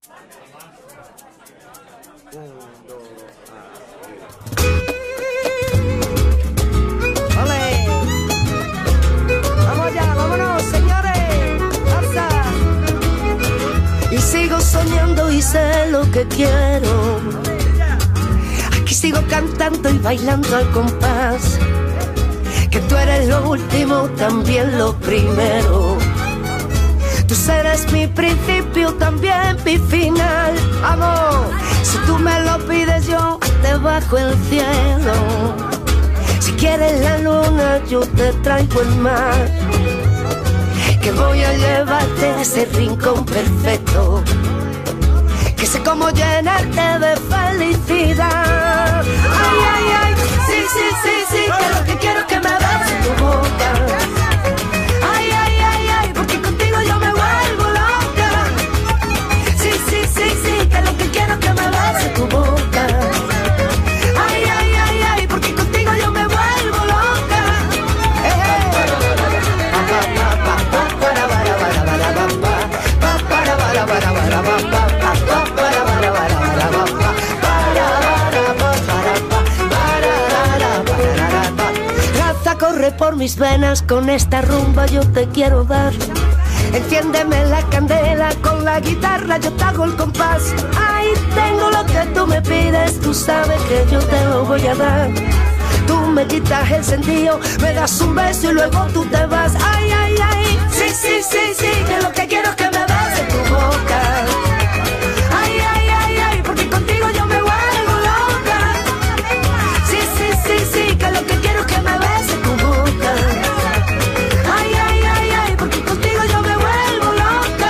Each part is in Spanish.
Ole. Vamos allá, vámonos, señores. ¡Alza! Y sigo soñando y sé lo que quiero. Aquí sigo cantando y bailando al compás. Que tú eres lo último, también lo primero. Tú serás mi principio, también mi final. Amor, si tú me lo pides yo te bajo el cielo. Si quieres la luna yo te traigo el mar. Que voy a llevarte a ese rincón perfecto. Que sé cómo llenarte de felicidad. Ay, ay, ay, sí, sí, sí, sí. Que lo que quiero es que me beses tu boca. Ay, ay, ay, ay, porque contigo yo me vuelvo loca. Sí, sí, sí, sí. Que lo que quiero es que me beses tu boca. Ay, ay, ay, ay, porque contigo yo me vuelvo loca. Raza corre por mis venas, con esta rumba yo te quiero dar. Enciéndeme la candela, con la guitarra yo te hago el compás. Ay, tengo lo que tú me pides, tú sabes que yo te lo voy a dar. Tú me quitas el sentido, me das un beso y luego tú te vas. Ay, ay, ay, sí, sí, sí, sí, que lo que quiero es que me beses tu boca. Ay, ay, ay, ay, porque contigo yo me vuelvo loca. Sí, sí, sí, sí, que lo que quiero es que me beses tu boca. Ay, ay, ay, ay, porque contigo yo me vuelvo loca.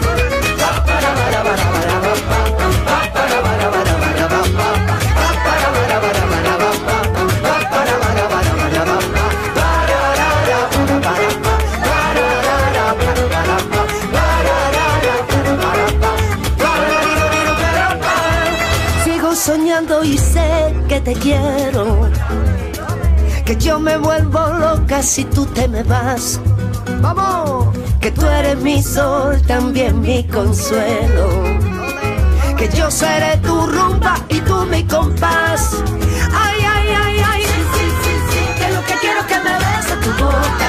Sigo soñando y sé que te quiero. Que yo me vuelvo loca si tú te me vas. ¡Vamos! Que tú eres mi sol, también mi consuelo. Que yo seré tu rumba y tú mi compás. Ay, ay, ay, ay, sí, sí, sí, sí. Que lo que quiero es que me beses tu boca.